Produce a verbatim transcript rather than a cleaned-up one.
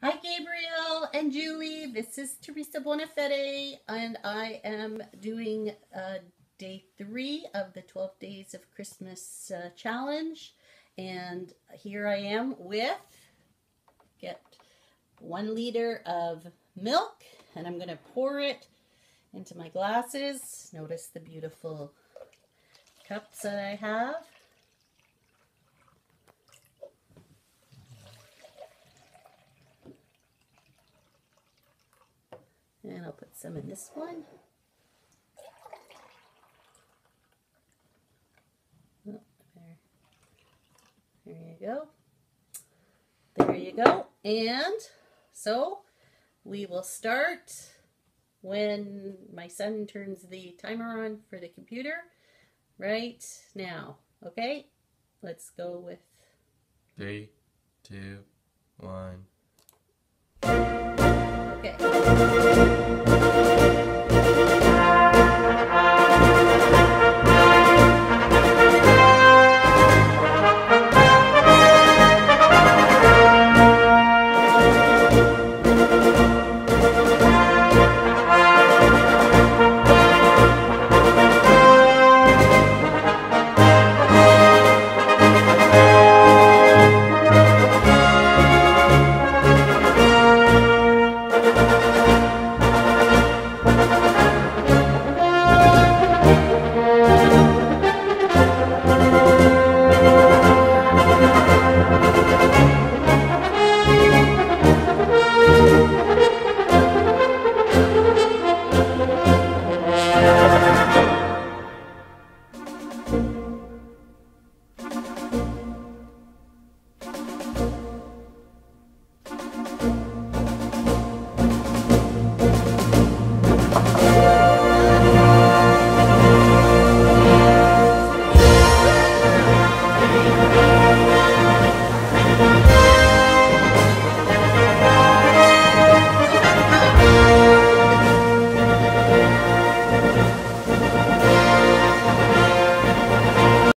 Hi, Gabriel and Julie. This is Teresa Bonafede, and I am doing uh, day three of the twelve Days of Christmas uh, challenge. And here I am with, get one liter of milk, and I'm going to pour it into my glasses. Notice the beautiful cups that I have. And I'll put some in this one. Oh, there. There you go. There you go. And so we will start when my son turns the timer on for the computer right now. Okay? Let's go with three, two, one.